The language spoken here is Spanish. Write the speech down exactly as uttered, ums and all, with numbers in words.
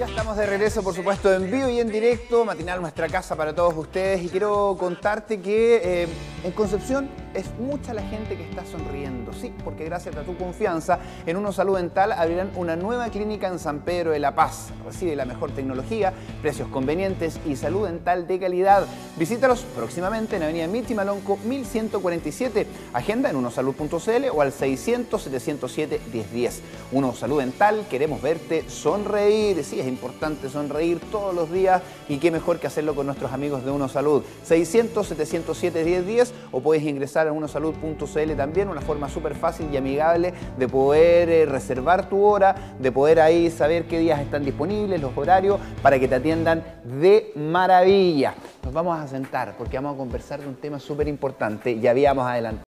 Ya estamos de regreso, por supuesto, en vivo y en directo, matinal Nuestra Casa para todos ustedes. Y quiero contarte que eh, en Concepción es mucha la gente que está sonriendo. Sí, porque gracias a tu confianza en Uno Salud Dental abrirán una nueva clínica en San Pedro de la Paz. Recibe la mejor tecnología, precios convenientes y salud dental de calidad. Visítalos próximamente en Avenida Michi Malonco mil ciento cuarenta y siete. Agenda en unosalud punto cl o al seiscientos, setecientos siete, diez diez. Uno Salud Dental, queremos verte sonreír. Sí, es importante sonreír todos los días y qué mejor que hacerlo con nuestros amigos de Uno Salud. seiscientos, setecientos siete, diez diez o puedes ingresar a unosalud punto cl también, una forma súper fácil y amigable de poder eh, reservar tu hora, de poder ahí saber qué días están disponibles, los horarios, para que te atiendan de maravilla. Nos vamos a sentar porque vamos a conversar de un tema súper importante. Ya habíamos adelantado